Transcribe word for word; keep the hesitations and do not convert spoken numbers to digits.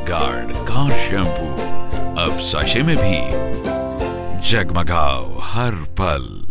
Guard car shampoo अब sachet में भी। जगमगाओ हर पल।